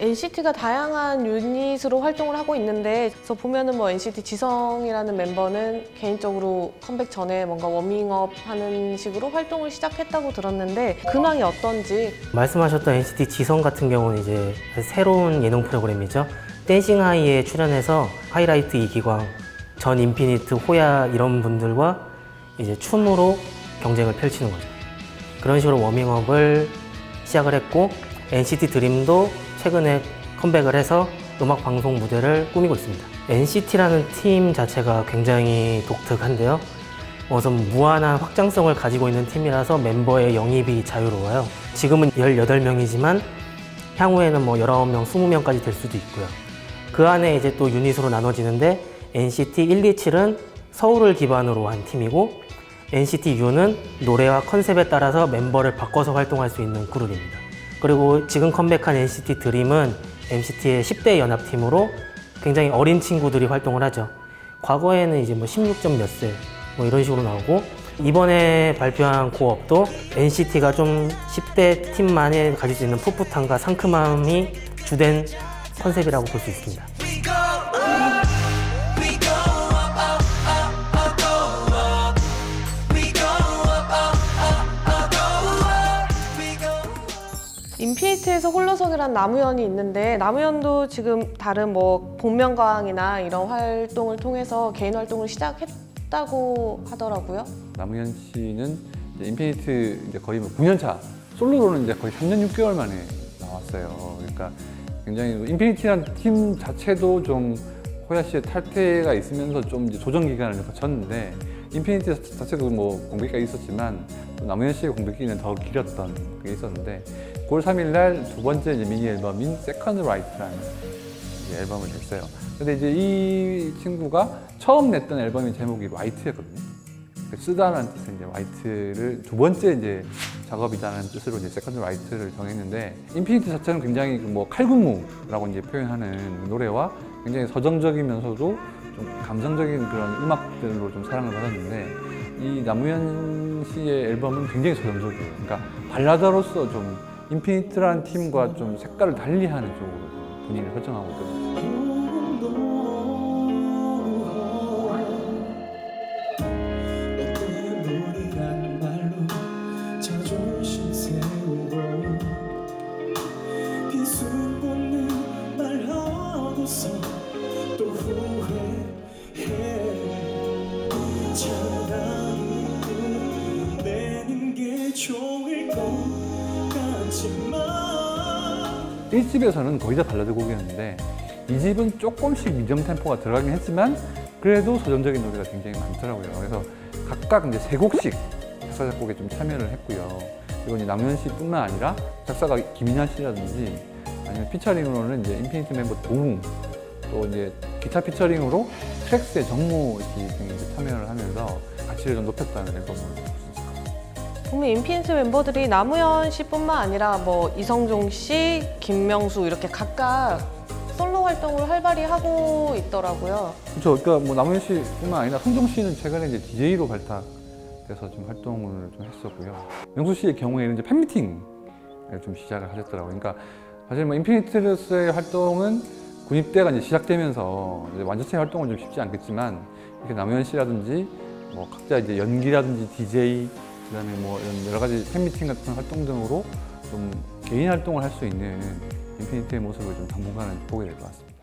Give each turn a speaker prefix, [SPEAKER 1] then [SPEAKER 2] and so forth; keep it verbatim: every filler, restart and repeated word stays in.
[SPEAKER 1] 엔시티가 다양한 유닛으로 활동을 하고 있는데, 그래서 보면은 뭐 엔시티 지성이라는 멤버는 개인적으로 컴백 전에 뭔가 워밍업 하는 식으로 활동을 시작했다고 들었는데 근황이 어떤지.
[SPEAKER 2] 말씀하셨던 엔시티 지성 같은 경우는 이제 새로운 예능 프로그램이죠. 댄싱 하이에 출연해서 하이라이트 이기광, 전 인피니트 호야 이런 분들과 이제 춤으로 경쟁을 펼치는 거죠. 그런 식으로 워밍업을 시작을 했고, 엔시티 드림도 최근에 컴백을 해서 음악 방송 무대를 꾸미고 있습니다. 엔시티라는 팀 자체가 굉장히 독특한데요. 우선 무한한 확장성을 가지고 있는 팀이라서 멤버의 영입이 자유로워요. 지금은 열여덟 명이지만 향후에는 뭐 열아홉 명, 스무 명까지 될 수도 있고요. 그 안에 이제 또 유닛으로 나눠지는데 엔시티 일이칠은 서울을 기반으로 한 팀이고, 엔시티 U는 노래와 컨셉에 따라서 멤버를 바꿔서 활동할 수 있는 그룹입니다. 그리고 지금 컴백한 엔시티 드림은 엔시티의 십 대 연합팀으로 굉장히 어린 친구들이 활동을 하죠. 과거에는 이제 뭐 십육 점 몇 세 뭐 이런 식으로 나오고, 이번에 발표한 코업도 엔시티가 좀 십 대 팀만에 가질 수 있는 풋풋함과 상큼함이 주된 컨셉이라고 볼 수 있습니다.
[SPEAKER 1] 인피니트에서 홀로서기란 남우현이 있는데, 남우현도 지금 다른 뭐 복면가왕이나 이런 활동을 통해서 개인 활동을 시작했다고 하더라고요.
[SPEAKER 3] 남우현 씨는 이제 인피니트 이제 거의 뭐 구 년 차, 솔로로는 이제 거의 삼 년 육 개월 만에 나왔어요. 그러니까 굉장히 인피니티라는 팀 자체도 좀 호야 씨의 탈퇴가 있으면서 좀 이제 조정 기간을 거쳤는데, 인피니티 자체도 뭐 공백기가 있었지만 남우현 씨의 공백기는 더 길었던 그게 있었는데, 구월 삼일 날 두 번째 이제 미니 앨범인 세컨드 라이트라는 앨범을 냈어요. 근데 이제 이 친구가 처음 냈던 앨범의 제목이 라이트였거든요. 쓰다라는 뜻의 이제 라이트를 두 번째 이제 작업이라는 뜻으로 이제 세컨드 라이트를 정했는데, 인피니티 자체는 굉장히 뭐 칼군무라고 이제 표현하는 노래와 굉장히 서정적이면서도 좀 감성적인 그런 음악들로 좀 사랑을 받았는데, 이 남우현 씨의 앨범은 굉장히 서정적이에요. 그러니까 발라더로서 좀 인피니트라는 팀과 좀 색깔을 달리하는 쪽으로 분위기를 설정하고 있거든요. 일 집에서는 거의 다 발라드 곡이었는데, 이 집은 조금씩 미디엄 템포가 들어가긴 했지만 그래도 서정적인 노래가 굉장히 많더라고요. 그래서 각각 이제 세 곡씩 작사 작곡에 좀 참여를 했고요. 그리고 이제 남우현 씨뿐만 아니라 작사가 김인하 씨라든지, 아니면 피처링으로는 이제 인피니티 멤버 도웅, 또 이제 기타 피처링으로 트랙스의 정모 씨 등이 참여를 하면서 가치를 좀 높였다는 앨범으로.
[SPEAKER 1] 보면 인피니트 멤버들이 남우현 씨뿐만 아니라 뭐 이성종 씨, 김명수 이렇게 각각 솔로 활동을 활발히 하고 있더라고요.
[SPEAKER 3] 그렇죠. 그러니까 뭐 남우현 씨뿐만 아니라 성종 씨는 최근에 이제 디제이로 발탁돼서 좀 활동을 좀 했었고요. 명수 씨의 경우에는 이제 팬미팅을 좀 시작을 하셨더라고요. 그러니까 사실 뭐 인피니트로서의 활동은 군입대가 이제 시작되면서 이제 완전체 활동은 좀 쉽지 않겠지만, 이렇게 남우현 씨라든지 뭐 각자 이제 연기라든지 디제이, 그다음에 뭐 이런 여러 가지 팬미팅 같은 활동 등으로 좀 개인 활동을 할 수 있는 인피니트의 모습을 좀 당분간은 보게 될 것 같습니다.